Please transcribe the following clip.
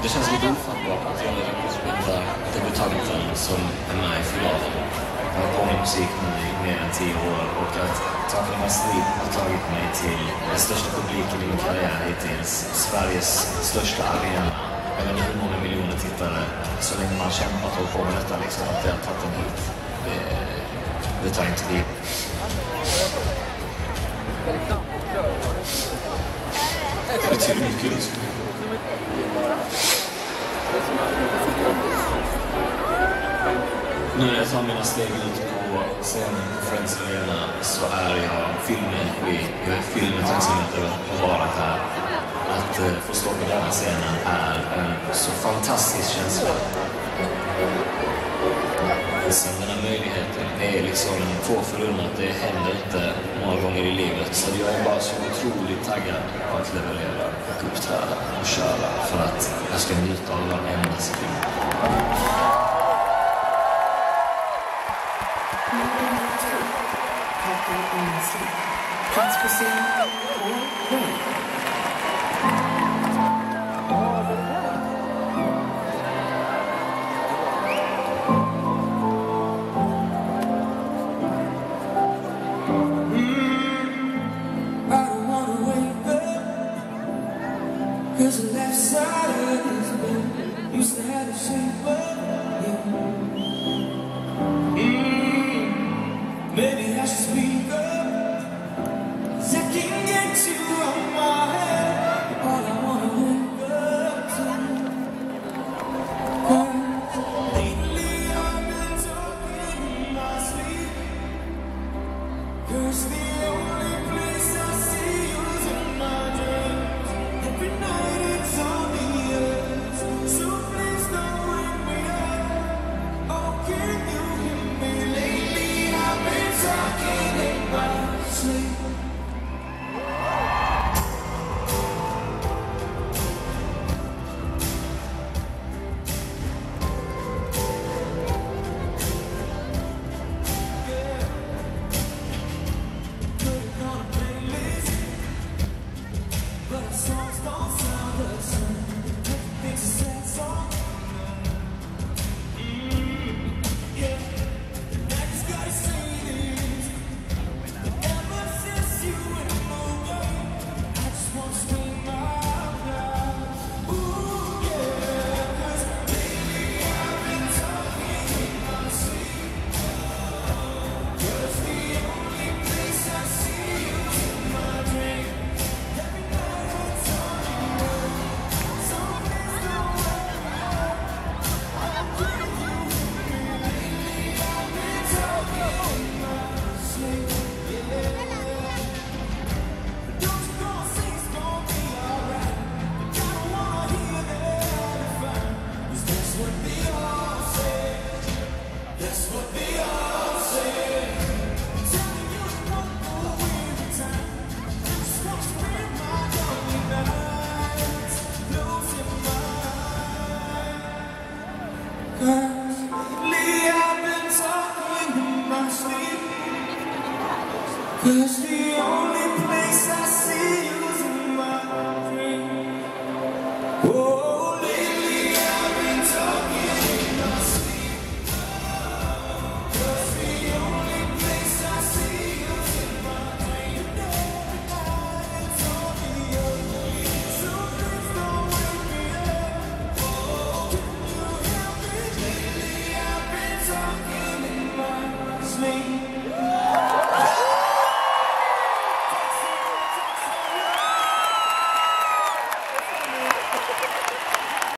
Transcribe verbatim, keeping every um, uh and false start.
Det känns lite ofattbart att jag är den enda debutanten som är med i finalen. Jag har hållit musik nu i mer än tio år och att Talking My Sleep har tagit mig till den största publiken i min karriär hittills. Sveriges största arena. Jag vet inte hur många miljoner tittare. Så länge man kämpat och hållit på med detta liksom, att jag har tagit en hit. Det, det tar inte liv. Det betyder mycket just. Nu när jag tar mina steg ut på scenen på Friends Arena så är jag filmenergi. Jag är filmetaxamet över att vara här. Att uh, få stå på den här scenen är en så fantastisk känsla. Sen den här möjligheten är liksom få förunnat. Det händer inte många gånger i livet. Så jag är bara så otroligt taggad på att leverera och uppträda och köra för att jag ska njuta av varenda sekund. Plats på scen och röj. Cause the left side of his bed used to have the shape of you. Mm, maybe I should speak up, 'cause I can't get you out my head. All I wanna wake up to. 'Cause lately I've been talking in my sleep. 'Cause the only place I see you is in my dreams. Every night it's on the earth, so please don't wake me up. Oh, can you hear me? Lately I've been talking in my sleep. Cause